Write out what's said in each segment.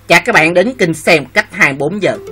Chào các bạn đến kênh xem cách 24 giờ.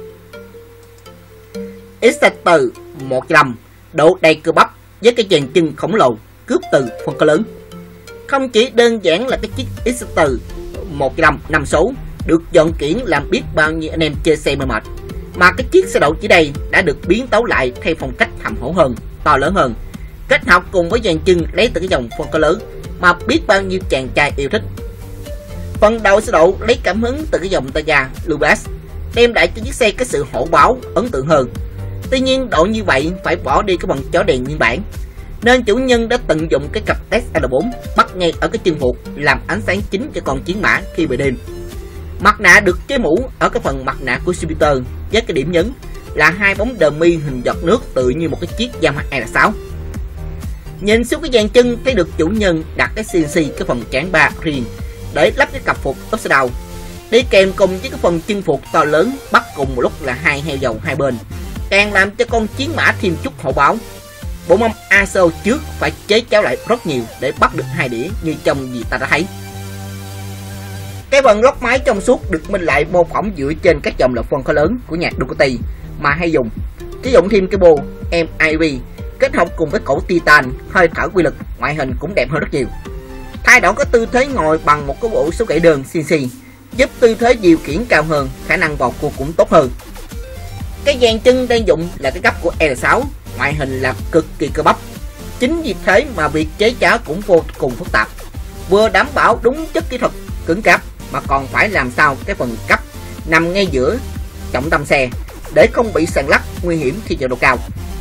X-Factor 1.5 độ đầy cơ bắp với cái dàn chân khổng lồ cướp từ phân khối lớn. Không chỉ đơn giản là cái chiếc X-Factor 1.5 5 số được dọn kiển làm biết bao nhiêu anh em chơi xe mệt, mà cái chiếc xe độ chỉ đây đã được biến tấu lại theo phong cách hầm hổ hơn, to lớn hơn, kết hợp cùng với dàn chân lấy từ cái dòng phân khối lớn mà biết bao nhiêu chàng trai yêu thích. Phần đầu xe độ lấy cảm hứng từ cái dòng tay ga Lubas, đem lại cho chiếc xe cái sự hổ báo ấn tượng hơn. Tuy nhiên độ như vậy phải bỏ đi cái bằng chó đèn nguyên bản, nên chủ nhân đã tận dụng cái cặp test L4 bắt ngay ở cái chân phuộc làm ánh sáng chính cho con chiến mã khi về đêm. Mặt nạ được chế mũ ở cái phần mặt nạ của Jupiter với cái điểm nhấn là hai bóng dummy hình giọt nước tự như một cái chiếc Yamaha R6. Nhìn xuống cái dàn chân thấy được chủ nhân đặt cái CNC cái phần trán ba riêng để lắp cái cặp phục upside down, đi kèm cùng với cái phần chân phuộc to lớn bắt cùng một lúc là hai heo dầu hai bên, càng làm cho con chiến mã thêm chút hổ báo. Bộ mâm ASO trước phải chế cháo lại rất nhiều để bắt được hai đĩa như trong gì ta đã thấy. Cái phần lốc máy trong suốt được minh lại mô phỏng dựa trên các dòng là phân khối lớn của nhạc Ducati mà hay dùng, sử dụng thêm cái bô MIV kết hợp cùng với cổ titan, hơi thở quy lực, ngoại hình cũng đẹp hơn rất nhiều. Thay đổi có tư thế ngồi bằng một cái bộ số gãy đơn CNC giúp tư thế điều khiển cao hơn, khả năng vào cua cũng tốt hơn. Cái dàn chân đang dụng là cái gấp của L6, ngoại hình là cực kỳ cơ bắp. Chính vì thế mà việc chế cháo cũng vô cùng phức tạp, vừa đảm bảo đúng chất kỹ thuật cứng cáp mà còn phải làm sao cái phần cấp nằm ngay giữa trọng tâm xe để không bị sàn lắc nguy hiểm khi chạy độ cao.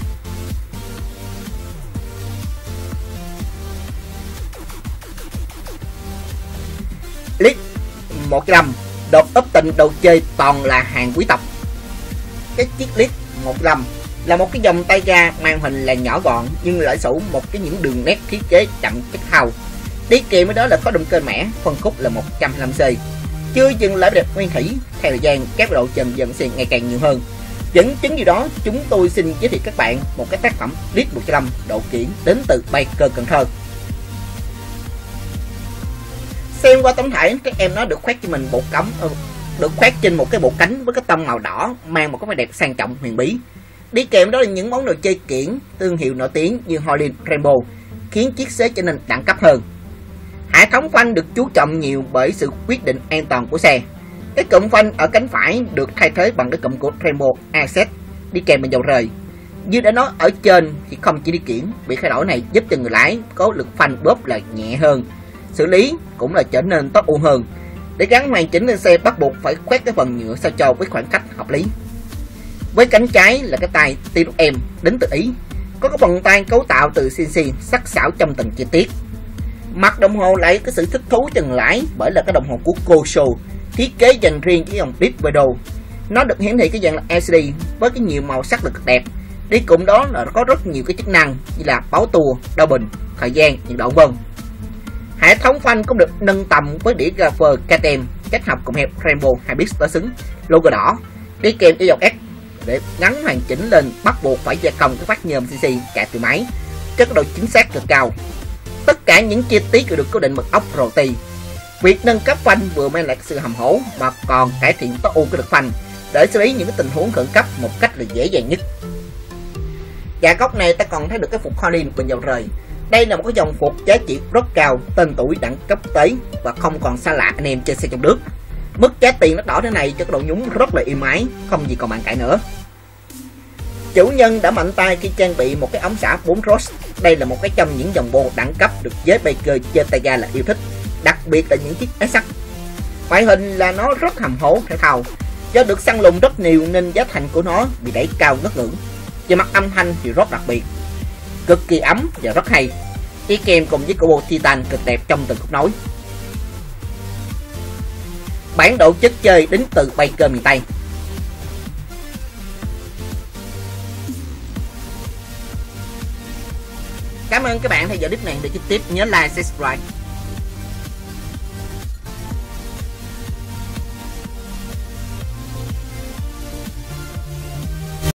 Lít 1.5 đột ấp tình đầu chơi toàn là hàng quý tộc. Cái chiếc Lít 1.5 là một cái dòng tay ga mang hình là nhỏ gọn nhưng lại sủ một cái những đường nét thiết kế chậm chất hao. Đi kèm với đó là có động cơ mẻ, phân khúc là 125C. Chưa dừng lại đẹp nguyên thủy, theo thời gian các độ trần dần xe ngày càng nhiều hơn. Dẫn chứng gì đó, chúng tôi xin giới thiệu các bạn một cái tác phẩm Lít 1.5 độ kiển đến từ Baker Cần Thơ. Xem qua tấm thẻ, các em nó được khoác cho mình bộ cắm, được khoác trên một cái bộ cánh với cái tông màu đỏ, mang một cái vẻ đẹp sang trọng huyền bí. Đi kèm đó là những món đồ chơi kiển thương hiệu nổi tiếng như Holland Rainbow, khiến chiếc xe trở nên đẳng cấp hơn. Hệ thống phanh được chú trọng nhiều bởi sự quyết định an toàn của xe. Cái cụm phanh ở cánh phải được thay thế bằng cái cụm của Rainbow Access đi kèm bằng dầu rời. Như đã nói ở trên thì không chỉ đi kiển, việc thay đổi này giúp cho người lái có lực phanh bóp là nhẹ hơn, xử lý cũng là trở nên tối ưu hơn. Để gắn hoàn chỉnh lên xe bắt buộc phải khoét cái phần nhựa sao cho với khoảng cách hợp lý. Với cánh trái là cái tay TWM đến từ Ý, có cái phần tay cấu tạo từ CNC sắc sảo trong từng chi tiết. Mặt đồng hồ lại có sự thích thú cho người lái bởi là cái đồng hồ của Kosho thiết kế dành riêng cái dòng Beat Video. Nó được hiển thị cái dạng là LCD với cái nhiều màu sắc cực đẹp. Đi cùng đó là có rất nhiều cái chức năng như là báo tua, đo bình, thời gian, nhiệt độ vân. Hệ thống phanh cũng được nâng tầm với đĩa Gaffer KTM kết hợp cùng hẹp Rainbow 2 bit đối xứng, logo đỏ, đi kèm cái dòng S để gắn hoàn chỉnh lên bắt buộc phải gia công cái phát nhôm CNC chạy từ máy, chất độ chính xác cực cao. Tất cả những chi tiết đều được cố định bằng ốc roti. Việc nâng cấp phanh vừa mang lại sự hầm hố mà còn cải thiện tối ưu cái lực phanh để xử lý những cái tình huống khẩn cấp một cách là dễ dàng nhất. Và góc này ta còn thấy được cái phục Holland bình dầu rời. Đây là một cái dòng phục giá trị rất cao, tên tuổi đẳng cấp tế và không còn xa lạ anh em chơi xe trong nước. Mức giá tiền đắt đỏ thế này cho cái độ nhúng rất là êm ái, không gì còn bàn cãi nữa. Chủ nhân đã mạnh tay khi trang bị một cái ống xả 4 Ross. Đây là một cái trong những dòng bô đẳng cấp được giới Baker chơi tay ga là yêu thích, đặc biệt là những chiếc ép sắt. Ngoại hình là nó rất hầm hố thể thao, do được săn lùng rất nhiều nên giá thành của nó bị đẩy cao ngất ngưỡng. Về mặt âm thanh thì rất đặc biệt, cực kỳ ấm và rất hay, đi kèm cùng với cổ titan cực đẹp trong từng khúc nối. Bản độ chất chơi đến từ Baker miền Tây. Cảm ơn các bạn theo dõi clip này. Để trực tiếp nhớ like, subscribe.